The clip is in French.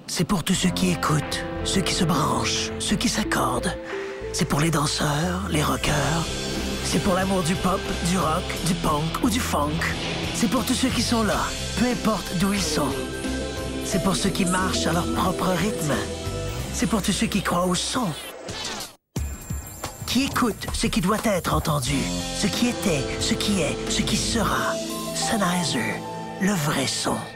C'est pour tous ceux qui écoutent, ceux qui se branchent, ceux qui s'accordent. C'est pour les danseurs, les rockers. C'est pour l'amour du pop, du rock, du punk ou du funk. C'est pour tous ceux qui sont là, peu importe d'où ils sont. C'est pour ceux qui marchent à leur propre rythme. C'est pour tous ceux qui croient au son. Qui écoutent ce qui doit être entendu. Ce qui était, ce qui est, ce qui sera. Sennheiser, le vrai son.